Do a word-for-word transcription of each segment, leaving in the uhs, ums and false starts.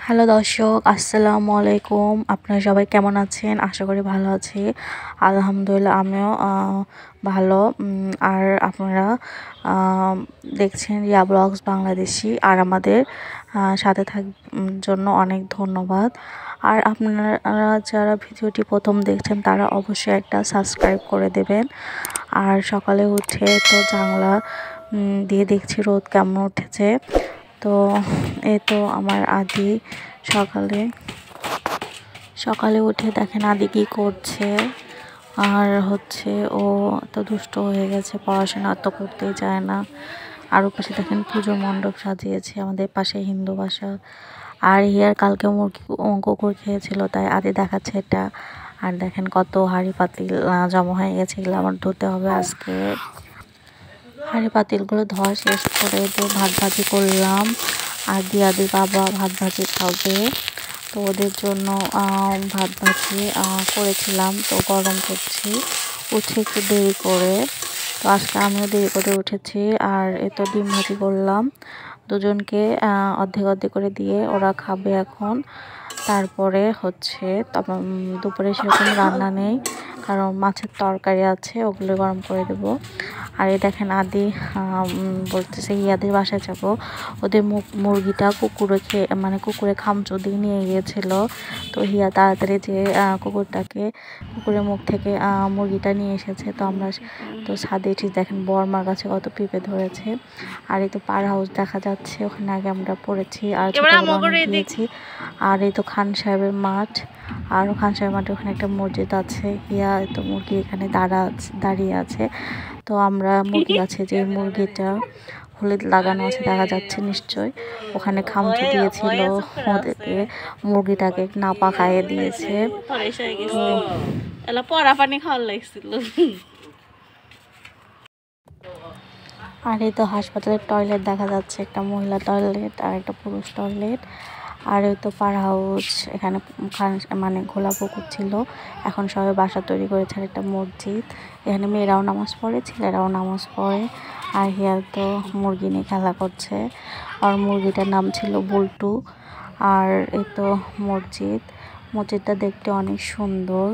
Hello দর্শক, আসসালামু আলাইকুম। আপনারা সবাই কেমন আছেন? আশা করি ভালো আছি। আলহামদুলিল্লাহ আমিও ভালো। আর আপনারা দেখছেন রিয়া ব্লগস বাংলাদেশি। আর আমাদের সাথে থাকার জন্য অনেক ধন্যবাদ। আর আপনারা যারা ভিডিওটি প্রথম দেখছেন তারা অবশ্যই একটা সাবস্ক্রাইব করে দেবেন। আর সকালে উঠে তো জানলা দিয়ে দেখছি রোদ কেমন উঠেছে। তো এই তো আমার আদি সকালে সকালে উঠে দেখেন আদি কি করছে। আর হচ্ছে ও তো দুষ্ট হয়ে গেছে, পড়াশোনা তো করতেই চায় না। আর পাশে দেখেন পুজোর মণ্ডপ সাজিয়েছে আমাদের পাশে হিন্দু বাসা। আর হিয়ার কালকে মুরগি কুকুর খেয়েছিল, তাই আদি দেখাচ্ছে এটা। আর দেখেন কত হাঁড়ি পাতিল জমা হয়ে গেছে, এগুলো আমার ধুতে হবে আজকে। হাঁড়ি পাতিলগুলো ধোয়া শেষ করে তো ভাত ভাজি করলাম। আর দিয়াদি বাবা ভাত ভাজি খাবে, তো ওদের জন্য ভাত ভাজি করেছিলাম। তো গরম করছি, উঠে একটু দেরি করে। তো আজকে আমিও দেরি করে উঠেছি। আর এ তো ডিম ভাজি করলাম, দুজনকে অর্ধেক অর্ধেক করে দিয়ে ওরা খাবে এখন। তারপরে হচ্ছে তখন দুপুরে সেরকম রান্না নেই, কারণ মাছের তরকারি আছে, ওগুলো গরম করে দেবো। আর এই দেখেন আদি বলতেছে ইয়াদের বাসায় যাব। ওদের মুরগিটা কুকুরে খেয়ে মানে কুকুরে খামচুদি নিয়ে গিয়েছিল। তো হিয়া তাড়াতাড়ি যে কুকুরটাকে কুকুরের মুখ থেকে মুরগিটা নিয়ে এসেছে। তো আমরা তো ছাদে ঠিক দেখেন বর্মার কাছে কত পিঁপড়ে ধরেছে। আর এই তো পার হাউস দেখা যাচ্ছে, ওখানে আগে আমরা পড়েছি আর গিয়েছি। আর এই তো খান সাহেবের মাঠ, আর খান সাহেবের মাঠে ওখানে একটা মসজিদ আছে। হিয়া তো মুরগি এখানে দাঁড়া দাঁড়িয়ে আছে। তো আমরা মুরগি আছে যে মুরগিটা হলুদ লাগানো আছে দেখা যাচ্ছে, নিশ্চয় ওখানে খামচি দিয়েছিল ওদেরকে, মুরগিটাকে না পাকাইয়ে দিয়েছে। আর এই তো হাসপাতালের টয়লেট দেখা যাচ্ছে, একটা মহিলা টয়লেট আর একটা পুরুষ টয়লেট। আর ওই তো পার হাউস, এখানে মানে খোলা পুকুর ছিল, এখন সবাই বাসা তৈরি করেছে। আর একটা মসজিদ, এখানে মেয়েরাও নামাজ পড়ে, ছেলেরাও নামাজ পড়ে। আর হিয়ার তো মুরগি নিয়ে খেলা করছে, আর মুরগিটার নাম ছিল বুলটু। আর এই তো মসজিদ, মসজিদটা দেখতে অনেক সুন্দর।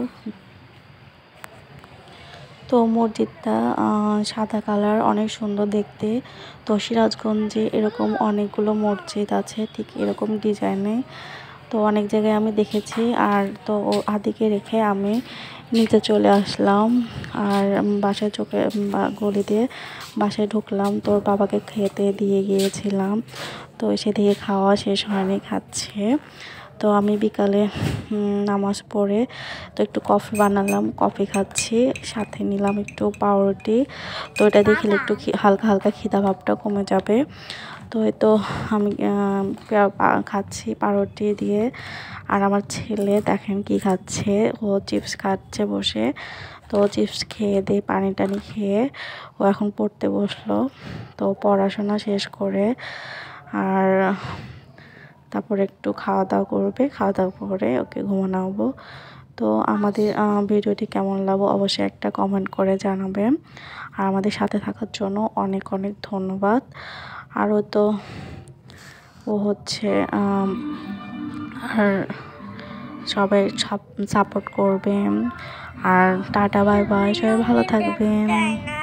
তো মসজিদটা সাদা কালার, অনেক সুন্দর দেখতে। তো সিরাজগঞ্জে এরকম অনেকগুলো মসজিদ আছে ঠিক এরকম ডিজাইনে, তো অনেক জায়গায় আমি দেখেছি। আর তো ও আদিকে রেখে আমি নিচে চলে আসলাম। আর বাসায় চোখে গলি দিয়ে বাসায় ঢুকলাম, তো ওর বাবাকে খেতে দিয়ে গিয়েছিলাম। তো এসে থেকে খাওয়া শেষ হয়নি, খাচ্ছে। তো আমি বিকালে নামাজ পড়ে তো একটু কফি বানালাম, কফি খাচ্ছি, সাথে নিলাম একটু পাউরুটি। তো এটা দেখলে একটু হালকা হালকা খিদা ভাবটা কমে যাবে। তো এই তো আমি খাচ্ছি পাউরুটি দিয়ে। আর আমার ছেলে দেখেন কি খাচ্ছে, ও চিপস খাচ্ছে বসে। তো চিপস খেয়ে দিয়ে পানি টানি খেয়ে ও এখন পড়তে বসলো। তো পড়াশোনা শেষ করে আর তারপরে একটু খাওয়া দাওয়া করবে, খাওয়া দাওয়া করে ওকে ঘুমানো। তো আমাদের ভিডিওটি কেমন লাগলো অবশ্যই একটা কমেন্ট করে জানাবেন। আর আমাদের সাথে থাকার জন্য অনেক অনেক ধন্যবাদ। আরও তো ও হচ্ছে আর সবাই সাপোর্ট করবেন। আর টাটা বাই বাই, সবাই ভালো থাকবেন।